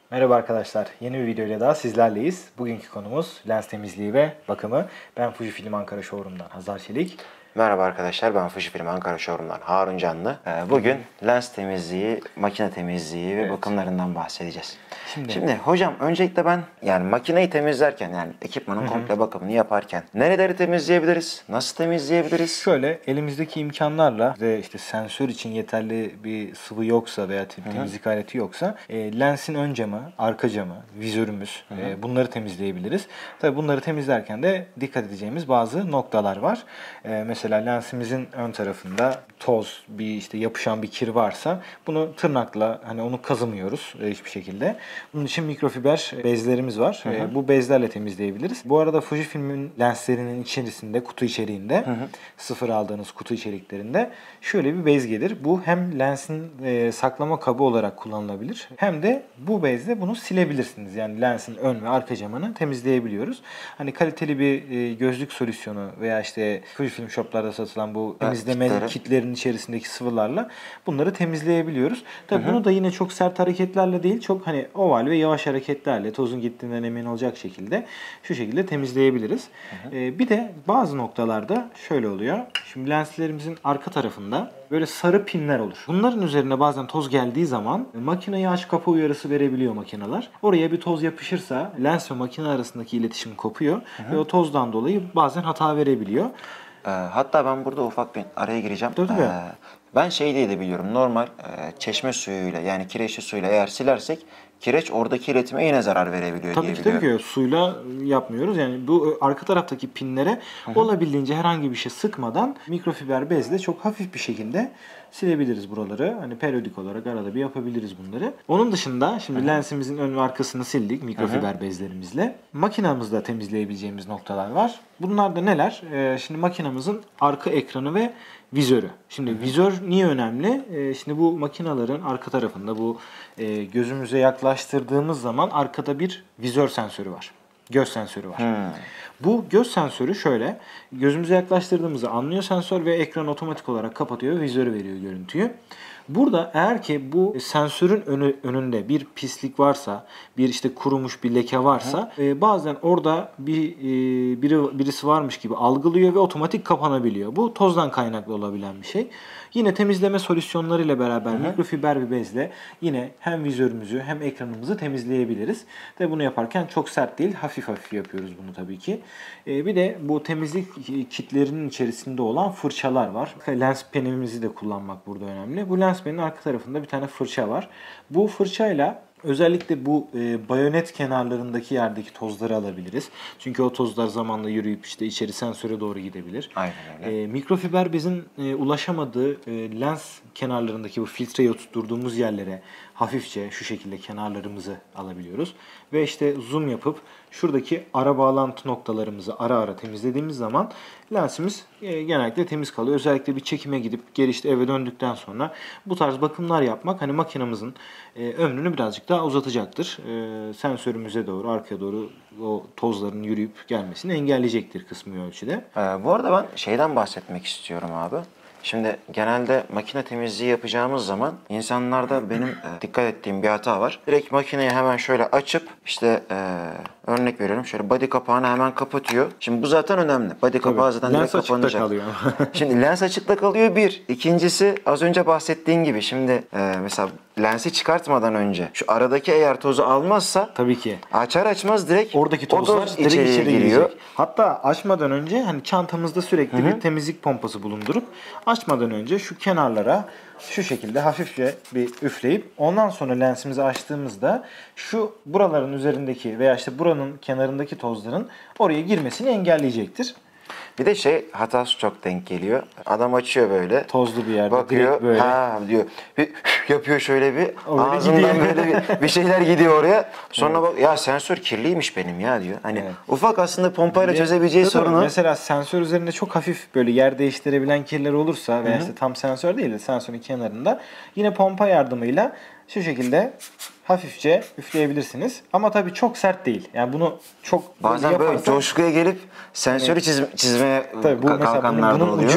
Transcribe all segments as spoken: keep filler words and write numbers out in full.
Merhaba arkadaşlar, yeni bir videoyla daha sizlerleyiz. Bugünkü konumuz lens temizliği ve bakımı. Ben Fujifilm Ankara Showroom'dan Hazar Çelik. Merhaba arkadaşlar, ben Fujifilm Ankara Showroom'dan Harun Canlı. Bugün lens temizliği, makine temizliği ve evet. bakımlarından bahsedeceğiz. Şimdi, Şimdi hocam öncelikle ben yani makineyi temizlerken yani ekipmanın Hı-hı. komple bakımını yaparken nereleri temizleyebiliriz? Nasıl temizleyebiliriz? Şöyle elimizdeki imkanlarla ve işte sensör için yeterli bir sıvı yoksa veya temizlik Hı-hı. aleti yoksa e, lensin ön camı, arka camı, vizörümüz e, bunları temizleyebiliriz. Tabii bunları temizlerken de dikkat edeceğimiz bazı noktalar var. E, mesela lensimizin ön tarafında toz, bir işte yapışan bir kir varsa bunu tırnakla hani onu kazımıyoruz e, hiçbir şekilde. Bunun için mikrofiber bezlerimiz var. Hı hı. E, bu bezlerle temizleyebiliriz. Bu arada Fujifilm'in lenslerinin içerisinde, kutu içeriğinde, hı hı. sıfır aldığınız kutu içeriklerinde şöyle bir bez gelir. Bu hem lensin e, saklama kabı olarak kullanılabilir hem de bu bezle bunu silebilirsiniz. Yani lensin ön ve arka camını temizleyebiliyoruz. Hani kaliteli bir e, gözlük solüsyonu veya işte Fujifilm shoplarda satılan bu temizleme kitleri. kitlerin içerisindeki sıvılarla bunları temizleyebiliyoruz. Tabii hı hı. bunu da yine çok sert hareketlerle değil, çok hani oval ve yavaş hareketlerle tozun gittiğinden emin olacak şekilde şu şekilde temizleyebiliriz. Hı hı. Ee, bir de bazı noktalarda şöyle oluyor. Şimdi lenslerimizin arka tarafında böyle sarı pinler olur. Bunların üzerine bazen toz geldiği zaman makineyi aç kapa uyarısı verebiliyor makineler. Oraya bir toz yapışırsa lens ve makine arasındaki iletişim kopuyor hı hı. ve o tozdan dolayı bazen hata verebiliyor. Ee, hatta ben burada ufak bir araya gireceğim. Tabii. Ee, ben şey diye de biliyorum. Normal e, çeşme suyuyla yani kireçli suyla eğer silersek kireç oradaki iletime yine zarar verebiliyor tabii diye ki, biliyorum. Tabii ki suyla yapmıyoruz. Yani bu arka taraftaki pinlere Hı-hı. olabildiğince herhangi bir şey sıkmadan mikrofiber bezle çok hafif bir şekilde silebiliriz buraları. Hani periyodik olarak arada bir yapabiliriz bunları. Onun dışında şimdi Hı-hı. lensimizin ön ve arkasını sildik mikrofiber Hı-hı. bezlerimizle. Makinamızda temizleyebileceğimiz noktalar var. Bunlar da neler? Ee, şimdi makinamızın arka ekranı ve vizörü. Şimdi Hı-hı. vizör niye önemli? Ee, şimdi bu makinaların arka tarafında bu e, gözümüze yaklaştırdığımız zaman arkada bir vizör sensörü var. Göz sensörü var. Hmm. Bu göz sensörü şöyle, gözümüze yaklaştırdığımızda anlıyor sensör ve ekran otomatik olarak kapatıyor ve vizörü veriyor görüntüyü. Burada eğer ki bu sensörün önü, önünde bir pislik varsa, bir işte kurumuş bir leke varsa e, bazen orada bir e, biri birisi varmış gibi algılıyor ve otomatik kapanabiliyor. Bu tozdan kaynaklı olabilen bir şey. Yine temizleme solüsyonları ile beraber Hı-hı. mikrofiber bir bezle yine hem vizörümüzü hem ekranımızı temizleyebiliriz. Ve bunu yaparken çok sert değil, hafif hafif yapıyoruz bunu tabii ki. E, bir de bu temizlik kitlerinin içerisinde olan fırçalar var. Lens penimizi de kullanmak burada önemli. Bu lens penin arka tarafında bir tane fırça var. Bu fırçayla özellikle bu e, bayonet kenarlarındaki yerdeki tozları alabiliriz. Çünkü o tozlar zamanla yürüyüp işte içeri sensöre doğru gidebilir. Aynen öyle. E, mikrofiber bezin e, ulaşamadığı e, lens kenarlarındaki bu filtreyi oturttuğumuz yerlere hafifçe şu şekilde kenarlarımızı alabiliyoruz. Ve işte zoom yapıp şuradaki ara bağlantı noktalarımızı ara ara temizlediğimiz zaman lensimiz e, genellikle temiz kalıyor. Özellikle bir çekime gidip geri işte eve döndükten sonra bu tarz bakımlar yapmak hani makinamızın e, ömrünü birazcık daha uzatacaktır. E, sensörümüze doğru, arkaya doğru o tozların yürüyüp gelmesini engelleyecektir kısmi ölçüde. Ee, bu arada ben şeyden bahsetmek istiyorum abi. Şimdi genelde makine temizliği yapacağımız zaman insanlarda benim e, dikkat ettiğim bir hata var. Direkt makineyi hemen şöyle açıp işte e, örnek veriyorum şöyle body kapağını hemen kapatıyor. Şimdi bu zaten önemli. Body Tabii, kapağı zaten direkt kapanacak. Kalıyor. Şimdi lens açıkta kalıyor bir. İkincisi az önce bahsettiğin gibi şimdi e, mesela lensi çıkartmadan önce şu aradaki eğer tozu almazsa tabii ki açar açmaz direkt oradaki tozlar toz direkt içeri içeri giriyor. Girecek. Hatta açmadan önce hani çantamızda sürekli Hı-hı. bir temizlik pompası bulundurup açmadan önce şu kenarlara şu şekilde hafifçe bir üfleyip ondan sonra lensimizi açtığımızda şu buraların üzerindeki veya işte buranın kenarındaki tozların oraya girmesini engelleyecektir. Bir de şey hatası çok denk geliyor. Adam açıyor böyle. Tozlu bir yerde. Bakıyor. Böyle. Ha diyor. Bir, yapıyor şöyle bir. Öyle ağzından gidiyor. böyle bir, bir şeyler gidiyor oraya. Sonra evet. bak ya sensör kirliymiş benim ya diyor. Hani evet. ufak aslında pompayla çözebileceği tabii, sorunu. Mesela sensör üzerinde çok hafif böyle yer değiştirebilen kirler olursa veya işte tam sensör değil de sensörün kenarında yine pompa yardımıyla şu şekilde hafifçe üfleyebilirsiniz. Ama tabii çok sert değil. Yani bunu çok bazen böyle, böyle coşkuya gelip sensörü evet. çiz, çizmeye tabii bu kalkanlar bunun, bunun oluyor. Ucu,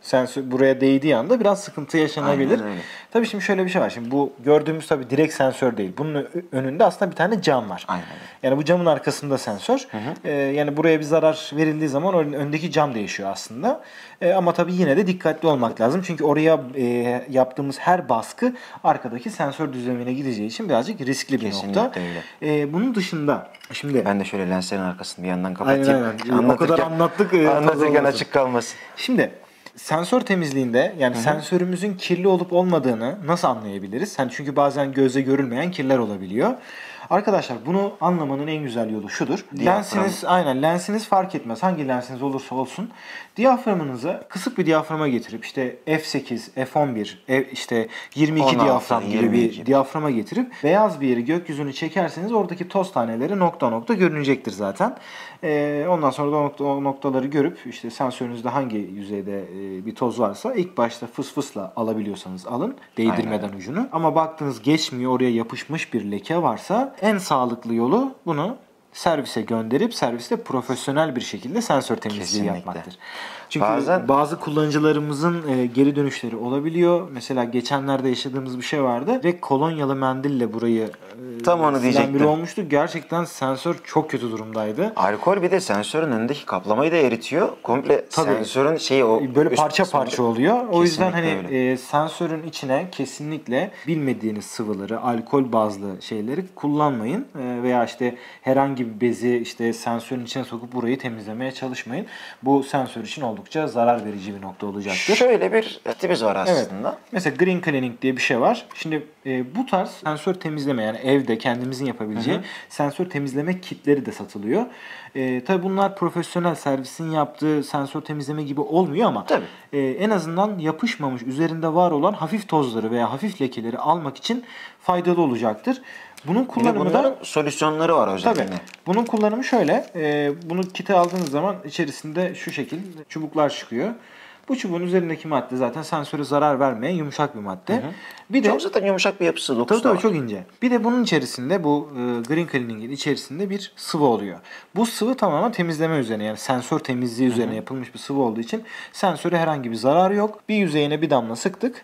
sensör buraya değdiği anda biraz sıkıntı yaşanabilir. Aynen öyle. Tabii şimdi şöyle bir şey var. Şimdi bu gördüğümüz tabii direkt sensör değil. Bunun önünde aslında bir tane cam var. Aynen öyle. Yani bu camın arkasında sensör. Hı hı. Ee, yani buraya bir zarar verildiği zaman onun öndeki cam değişiyor aslında. Ee, ama tabii yine de dikkatli olmak lazım. Çünkü oraya e, yaptığımız her baskı arkadaki sensör düzlemine gideceği için birazcık riskli bir Kesinlikle nokta. öyle. Ee, bunun dışında şimdi Ben de şöyle lenslerin arkasını bir yandan kapatayım. aynen, aynen. O kadar anlattık. E, anlatırken açık kalmasın. Şimdi sensör temizliğinde yani Hı-hı. sensörümüzün kirli olup olmadığını nasıl anlayabiliriz? Hani çünkü bazen gözle görülmeyen kirler olabiliyor. Arkadaşlar bunu anlamanın en güzel yolu şudur. Diyafram. Lensiniz aynen lensiniz fark etmez. Hangi lensiniz olursa olsun diyaframınızı kısık bir diyaframa getirip işte F sekiz, F on bir, F işte yirmi iki on altı, diyafram gibi yirmi iki. bir diyaframa getirip beyaz bir yeri gökyüzünü çekerseniz oradaki toz taneleri nokta nokta görünecektir zaten. Ee, ondan sonra da o, nokta, o noktaları görüp işte sensörünüzde hangi yüzeyde e, bir toz varsa ilk başta fıs fısla alabiliyorsanız alın değdirmeden Aynen. ucunu. Ama baktınız geçmiyor, oraya yapışmış bir leke varsa en sağlıklı yolu bunu servise gönderip serviste profesyonel bir şekilde sensör temizliği Kesinlikle. yapmaktır. Çünkü Bazen... bazı kullanıcılarımızın e, geri dönüşleri olabiliyor. Mesela geçenlerde yaşadığımız bir şey vardı. Direkt kolonyalı mendille burayı e, tam onu diyecektim. biri olmuştu. Gerçekten sensör çok kötü durumdaydı. Alkol bir de sensörün önündeki kaplamayı da eritiyor. Komple Tabii. Sensörün şeyi o böyle parça parça kısmında oluyor. O kesinlikle yüzden hani e, sensörün içine kesinlikle bilmediğiniz sıvıları, alkol bazlı şeyleri kullanmayın. E, veya işte herhangi bir bezi işte sensörün içine sokup burayı temizlemeye çalışmayın. Bu sensör için oldukça zarar verici bir nokta olacaktır. Şöyle bir etimiz var aslında. Evet. Mesela green cleaning diye bir şey var. Şimdi e, bu tarz sensör temizleme yani evde kendimizin yapabileceği Hı-hı. sensör temizleme kitleri de satılıyor. E, tabii bunlar profesyonel servisin yaptığı sensör temizleme gibi olmuyor ama e, en azından yapışmamış üzerinde var olan hafif tozları veya hafif lekeleri almak için faydalı olacaktır. Bunun kullanımı da solüsyonları var özellikle. Tabii. Bunun kullanımı şöyle. E, bunu kite aldığınız zaman içerisinde şu şekil çubuklar çıkıyor. Bu çubuğun üzerindeki madde zaten sensöre zarar vermeyen yumuşak bir madde. Hı hı. Bir de çok zaten yumuşak bir yapısı, dokusu tabii, tabii, var. çok ince. Bir de bunun içerisinde bu e, Green Cleaning'in içerisinde bir sıvı oluyor. Bu sıvı tamamen temizleme üzerine yani sensör temizliği üzerine hı hı. yapılmış bir sıvı olduğu için sensöre herhangi bir zarar yok. Bir yüzeyine bir damla sıktık.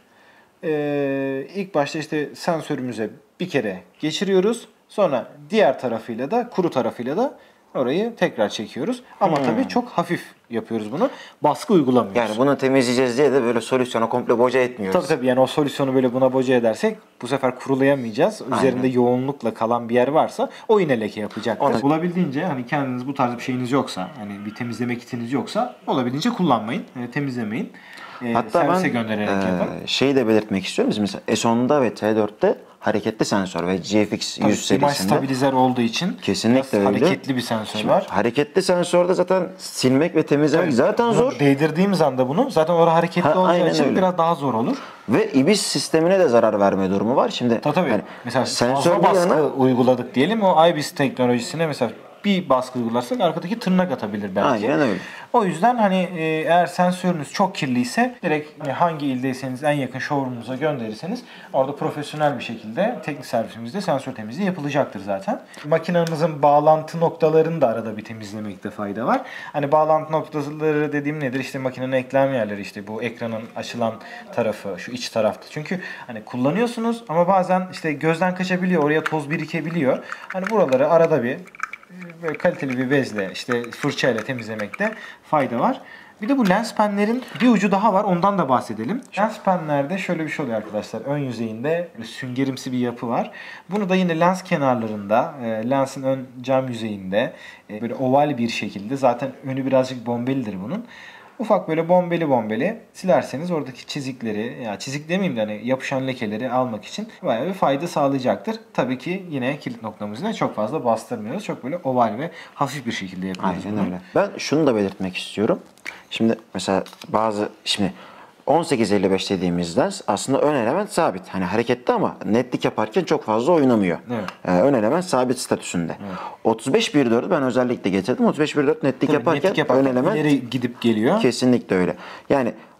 Ee, ilk başta işte sensörümüze bir kere geçiriyoruz. Sonra diğer tarafıyla da kuru tarafıyla da orayı tekrar çekiyoruz. Ama hmm. tabii çok hafif yapıyoruz bunu. Baskı uygulamıyoruz. Yani bunu temizleyeceğiz diye de böyle solüsyona komple boca etmiyoruz. Tabii tabii yani o solüsyonu böyle buna boca edersek bu sefer kurulayamayacağız. Aynen. Üzerinde yoğunlukla kalan bir yer varsa o yine leke yapacaktır. Onu... Olabildiğince hani kendiniz bu tarz bir şeyiniz yoksa hani bir temizleme kitiniz yoksa olabildiğince kullanmayın. Yani temizlemeyin. E, Hatta ben e, şeyi de belirtmek istiyorum. Biz mesela S on'da ve T dörtte hareketli sensör ve G F X yüz serisinde. İmaj stabilizer olduğu için kesinlikle öyle. Hareketli bir sensör Şimdi var. Hareketli sensörde zaten silmek ve temizlemek Tabii, zaten zor. Değdirdiğimiz anda bunu zaten orada hareketli ha, olacağı için öyle. Biraz daha zor olur. Ve I B I S sistemine de zarar verme durumu var. Şimdi tabii tabii. Yani, mesela sensör baskı yana... uyguladık diyelim. O I B I S teknolojisine mesela bir baskı uygularsak arkadaki tırnak atabilir belki. Aynen öyle. O yüzden hani eğer sensörünüz çok kirliyse direkt hangi ildeyseniz en yakın showroom'unuza gönderirseniz orada profesyonel bir şekilde teknik servisimizde sensör temizliği yapılacaktır zaten. Makinamızın bağlantı noktalarını da arada bir temizlemekte fayda var. Hani bağlantı noktaları dediğim nedir? İşte makinenin eklem yerleri işte bu ekranın açılan tarafı şu iç tarafta. Çünkü hani kullanıyorsunuz ama bazen işte gözden kaçabiliyor. Oraya toz birikebiliyor. Hani buraları arada bir böyle kaliteli bir bezle işte fırçayla temizlemekte fayda var. Bir de bu lens penlerin bir ucu daha var. Ondan da bahsedelim. Lens penlerde şöyle bir şey oluyor arkadaşlar. Ön yüzeyinde süngerimsi bir yapı var. Bunu da yine lens kenarlarında, lensin ön cam yüzeyinde böyle oval bir şekilde zaten önü birazcık bombelidir bunun. Ufak böyle bombeli bombeli silerseniz oradaki çizikleri, ya çizik demeyeyim de hani yapışan lekeleri almak için bayağı bir fayda sağlayacaktır. Tabii ki yine kilit noktamızı da çok fazla bastırmıyoruz. Çok böyle oval ve hafif bir şekilde yapıyoruz. Aynen öyle. Ben şunu da belirtmek istiyorum. Şimdi mesela bazı şimdi on sekiz elli beş dediğimiz lens aslında ön element sabit. Hani hareketli ama netlik yaparken çok fazla oynamıyor. Evet. Ee, ön element sabit statüsünde. Evet. otuz beş bir dördü ben özellikle getirdim. otuz beş bir dört netlik Tabii, yaparken, netlik yaparken ön element ileri gidip geliyor. Kesinlikle öyle. Yani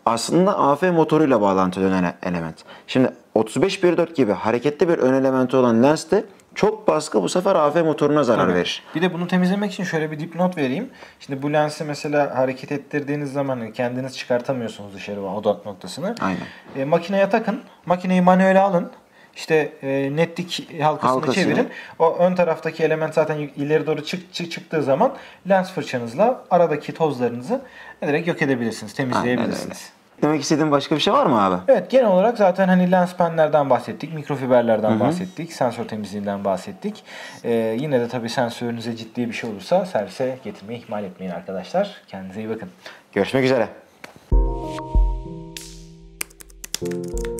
aslında A F motoruyla bağlantılı ön ele- element. Şimdi otuz beş bir dört gibi hareketli bir ön elementi olan lenste çok baskı bu sefer A F motoruna zarar Tabii. verir. Bir de bunu temizlemek için şöyle bir dipnot vereyim. Şimdi bu lensi mesela hareket ettirdiğiniz zaman kendiniz çıkartamıyorsunuz dışarı odak noktasını. Aynen. E, makineye takın. Makineyi manuele alın. İşte e, netlik halkasını Halkasını. çevirin. O ön taraftaki element zaten ileri doğru çık, çık çıktığı zaman lens fırçanızla aradaki tozlarınızı direkt yok edebilirsiniz, temizleyebilirsiniz. Demek istediğin başka bir şey var mı abi? Evet, genel olarak zaten hani lens penlerden bahsettik, mikrofiberlerden bahsettik, sensör temizliğinden bahsettik. Ee, yine de tabii sensörünüze ciddi bir şey olursa servise getirmeyi ihmal etmeyin arkadaşlar. Kendinize iyi bakın. Görüşmek üzere.